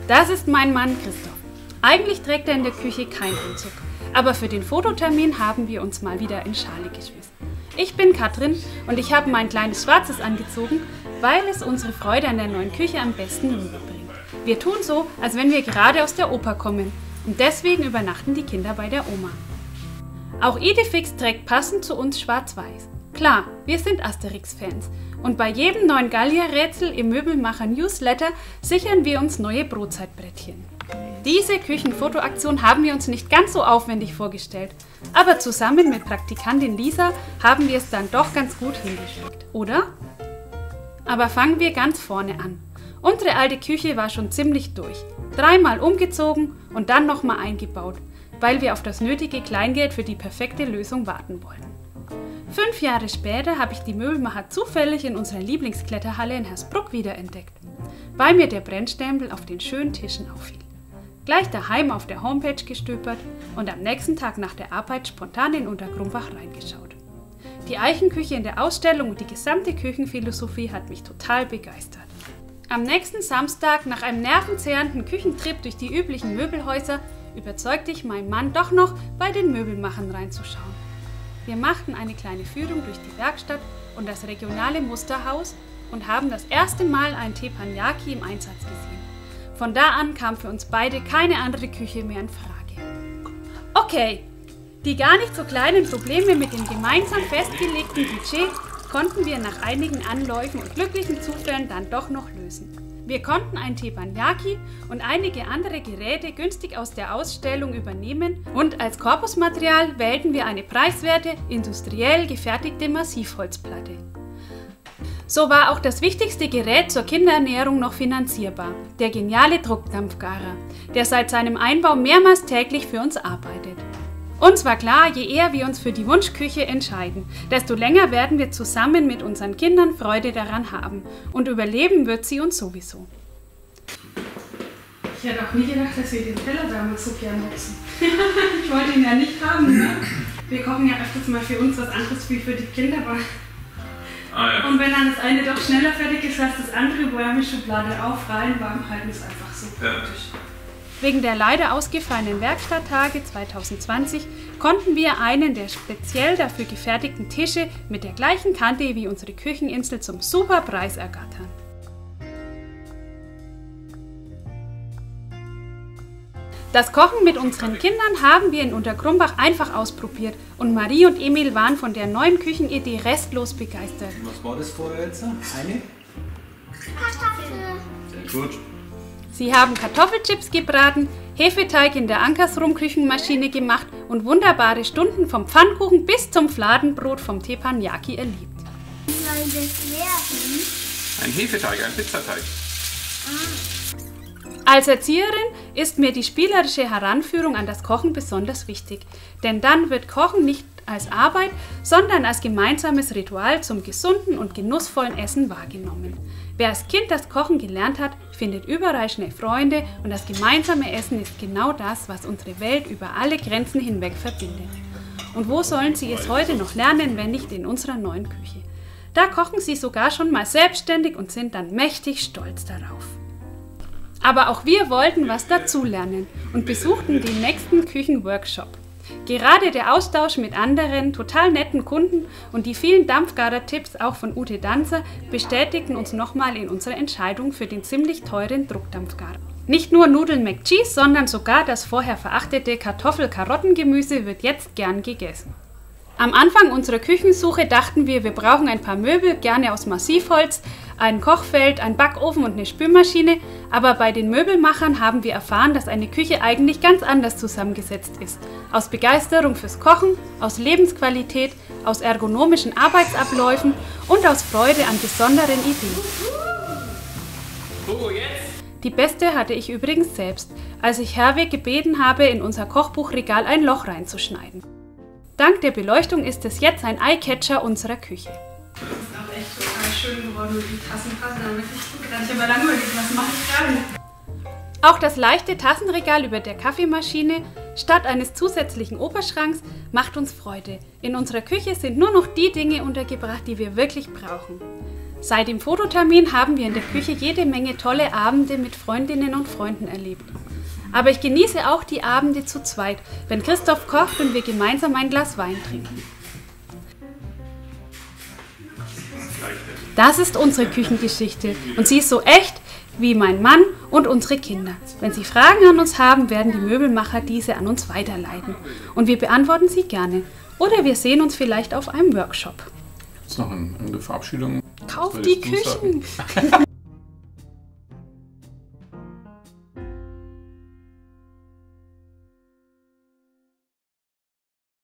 Das ist mein Mann Christoph. Eigentlich trägt er in der Küche keinen Anzug, aber für den Fototermin haben wir uns mal wieder in Schale geschmissen. Ich bin Katrin und ich habe mein kleines Schwarzes angezogen, weil es unsere Freude an der neuen Küche am besten rüberbringt. Wir tun so, als wenn wir gerade aus der Oper kommen und deswegen übernachten die Kinder bei der Oma. Auch Idefix trägt passend zu uns schwarz-weiß. Klar, wir sind Asterix-Fans und bei jedem neuen Gallier-Rätsel im Möbelmacher-Newsletter sichern wir uns neue Brotzeitbrettchen. Diese Küchenfotoaktion haben wir uns nicht ganz so aufwendig vorgestellt, aber zusammen mit Praktikantin Lisa haben wir es dann doch ganz gut hingekriegt, oder? Aber fangen wir ganz vorne an. Unsere alte Küche war schon ziemlich durch. 3-mal umgezogen und dann nochmal eingebaut, weil wir auf das nötige Kleingeld für die perfekte Lösung warten wollten. 5 Jahre später habe ich die Möbelmacher zufällig in unserer Lieblingskletterhalle in Hersbruck wiederentdeckt, weil mir der Brennstempel auf den schönen Tischen auffiel. Gleich daheim auf der Homepage gestöbert und am nächsten Tag nach der Arbeit spontan in Untergrumbach reingeschaut. Die Eichenküche in der Ausstellung und die gesamte Küchenphilosophie hat mich total begeistert. Am nächsten Samstag, nach einem nervenzehrenden Küchentrip durch die üblichen Möbelhäuser, überzeugte ich meinen Mann doch noch, bei den Möbelmachern reinzuschauen. Wir machten eine kleine Führung durch die Werkstatt und das regionale Musterhaus und haben das erste Mal einen Teppanyaki im Einsatz gesehen. Von da an kam für uns beide keine andere Küche mehr in Frage. Okay, die gar nicht so kleinen Probleme mit dem gemeinsam festgelegten Budget konnten wir nach einigen Anläufen und glücklichen Zufällen dann doch noch lösen. Wir konnten ein Teppanyaki und einige andere Geräte günstig aus der Ausstellung übernehmen und als Korpusmaterial wählten wir eine preiswerte, industriell gefertigte Massivholzplatte. So war auch das wichtigste Gerät zur Kinderernährung noch finanzierbar, der geniale Druckdampfgarer, der seit seinem Einbau mehrmals täglich für uns arbeitet. Uns war klar, je eher wir uns für die Wunschküche entscheiden, desto länger werden wir zusammen mit unseren Kindern Freude daran haben und überleben wird sie uns sowieso. Ich hätte auch nie gedacht, dass wir den Teller damals so gern nutzen. Ich wollte ihn ja nicht haben. Ne? Wir kochen ja öfters mal für uns was anderes wie für die Kinder. Ja. Und wenn dann das eine doch schneller fertig ist als das andere, Wärmeschublade auf, rein, warm halten, ist einfach so praktisch. Wegen der leider ausgefallenen Werkstatttage 2020 konnten wir einen der speziell dafür gefertigten Tische mit der gleichen Kante wie unsere Kücheninsel zum super Preis ergattern. Das Kochen mit unseren Kindern haben wir in Untergrumbach einfach ausprobiert und Marie und Emil waren von der neuen Küchenidee restlos begeistert. Was war das vorher jetzt? Eine? Kartoffel. Sehr gut. Sie haben Kartoffelchips gebraten, Hefeteig in der Ankersrum-Küchenmaschine gemacht und wunderbare Stunden vom Pfannkuchen bis zum Fladenbrot vom Teppanyaki erlebt. Wie soll das werden? Ein Hefeteig, ein Pizzateig. Als Erzieherin ist mir die spielerische Heranführung an das Kochen besonders wichtig, denn dann wird Kochen nicht als Arbeit, sondern als gemeinsames Ritual zum gesunden und genussvollen Essen wahrgenommen. Wer als Kind das Kochen gelernt hat, findet überall schnell Freunde und das gemeinsame Essen ist genau das, was unsere Welt über alle Grenzen hinweg verbindet. Und wo sollen sie es heute noch lernen, wenn nicht in unserer neuen Küche? Da kochen sie sogar schon mal selbstständig und sind dann mächtig stolz darauf. Aber auch wir wollten was dazulernen und besuchten den nächsten Küchenworkshop. Gerade der Austausch mit anderen, total netten Kunden und die vielen Dampfgarer-Tipps auch von Ute Danzer bestätigten uns nochmal in unserer Entscheidung für den ziemlich teuren Druckdampfgarer. Nicht nur Nudeln McCheese, sondern sogar das vorher verachtete Kartoffel-Karottengemüse wird jetzt gern gegessen. Am Anfang unserer Küchensuche dachten wir brauchen ein paar Möbel, gerne aus Massivholz, ein Kochfeld, ein Backofen und eine Spülmaschine, aber bei den Möbelmachern haben wir erfahren, dass eine Küche eigentlich ganz anders zusammengesetzt ist. Aus Begeisterung fürs Kochen, aus Lebensqualität, aus ergonomischen Arbeitsabläufen und aus Freude an besonderen Ideen. Die beste hatte ich übrigens selbst, als ich Herweg gebeten habe, in unser Kochbuchregal ein Loch reinzuschneiden. Dank der Beleuchtung ist es jetzt ein Eyecatcher unserer Küche. Das ist auch echt total schön geworden und die Tassen passen da wirklich gut. Ich habe lange überlegt, was mache ich gerade? Auch das leichte Tassenregal über der Kaffeemaschine statt eines zusätzlichen Oberschranks macht uns Freude. In unserer Küche sind nur noch die Dinge untergebracht, die wir wirklich brauchen. Seit dem Fototermin haben wir in der Küche jede Menge tolle Abende mit Freundinnen und Freunden erlebt. Aber ich genieße auch die Abende zu zweit, wenn Christoph kocht und wir gemeinsam ein Glas Wein trinken. Das ist unsere Küchengeschichte und sie ist so echt wie mein Mann und unsere Kinder. Wenn Sie Fragen an uns haben, werden die Möbelmacher diese an uns weiterleiten. Und wir beantworten sie gerne. Oder wir sehen uns vielleicht auf einem Workshop. Jetzt noch eine Verabschiedung. Kauft die Küchen!